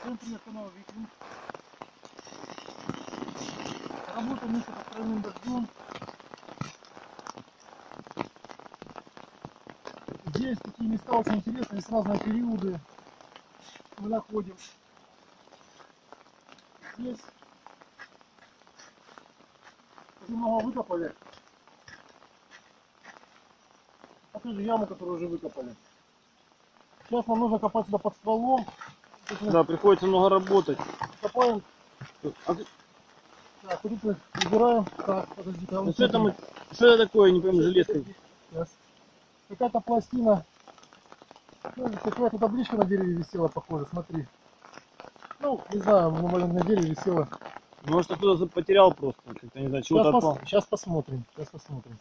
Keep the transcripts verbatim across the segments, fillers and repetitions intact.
центре канала Викинг. Работа место под тройным дождем. Здесь такие места очень интересные, здесь разные периоды мы находим. Здесь очень много выкопали. Покажи яму, которую уже выкопали. Сейчас нам нужно копать сюда под стволом. Да, приходится много работать. Копаем. А, Так, тут мы убираем. Так, подожди, ну, что, это мы, что это такое, не пойму, железка? Какая-то пластина. Какая-то табличка на дереве висела, похоже, смотри. Ну, не знаю, на дереве висела. Может, кто-то потерял просто, как-то не знаю, чего-то Сейчас, отпал. пос, сейчас посмотрим, сейчас посмотрим.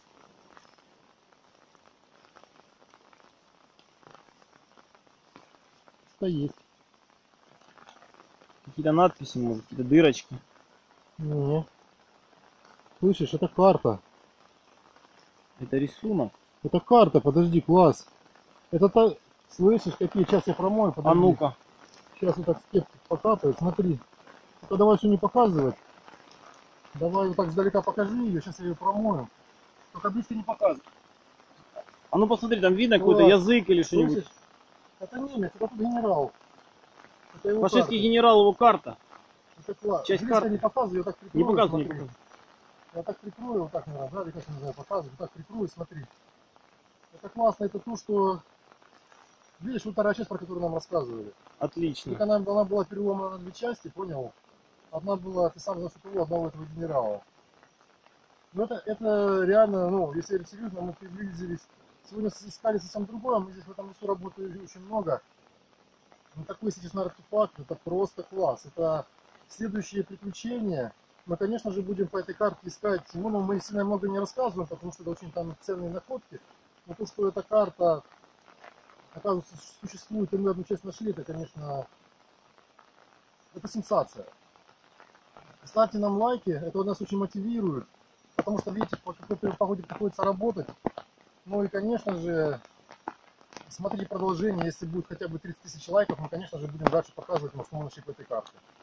Что есть? Какие-то надписи, может, какие-то дырочки. Не. Слышишь, это карта. Это рисунок. Это карта, подожди, класс. Это то, слышишь, какие? Сейчас я промою, подожди. А ну-ка. Сейчас вот так скептик покапает, смотри. Только давай все не показывать. Давай вот так сдалека покажи ее, сейчас я ее промою. Только близко не показывай. А ну посмотри, там видно какой-то язык или что-нибудь. Это немец, это тут генерал. Это его Фашистский карта. генерал, его карта. Это класс. Часть Близко карты. не показывай, я так прикрою. Не показывай, не смотри. показывай. Я так прикрою, вот так, наверное, да, или как не знаю, показываю, вот так прикрою, смотри. Это классно, это то, что... Видишь, вот вторая часть, про которую нам рассказывали. Отлично. Только она, она была переломана на две части, понял? Одна была, ты сам знаешь, у одного этого генерала. Но это, это реально, ну, если серьезно, мы приблизились. Сегодня искали совсем другое, мы здесь в этом лесу работали очень много. Но такой, если честно, артефакт, это просто класс. Это следующее приключение. Мы, конечно же, будем по этой карте искать. Ну, мы сильно много не рассказываем, потому что это очень там ценные находки. Но то, что эта карта, оказывается, существует, и мы одну часть нашли, это, конечно, это сенсация. Ставьте нам лайки, это нас очень мотивирует, потому что, видите, по какой погоде приходится работать. Ну и, конечно же, смотрите продолжение, если будет хотя бы тридцать тысяч лайков, мы, конечно же, будем дальше показывать, что мы нашли по этой карте.